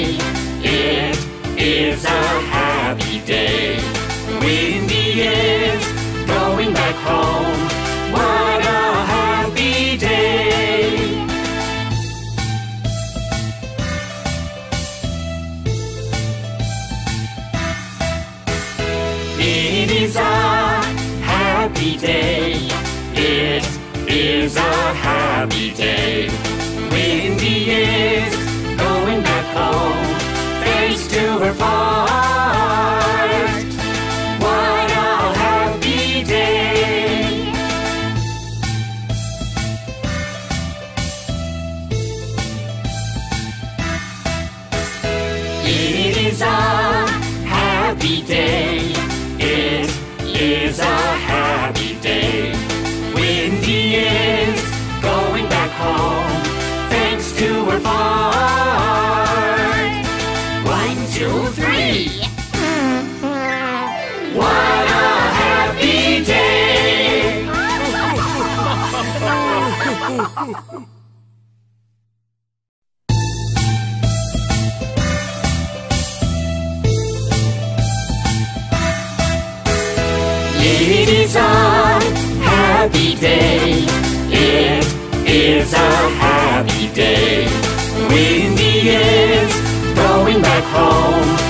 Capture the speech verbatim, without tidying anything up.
day. It is a happy day. Windy is going back home. What a happy day. It is a happy day. It is a happy day. Windy is going back home, thanks to her fart. What a happy day. It is a happy day. It is a happy day. Windy is going back home, thanks to her fart. One, two, three. What a happy day. It is a happy day. It is a happy day. Windy is going back home,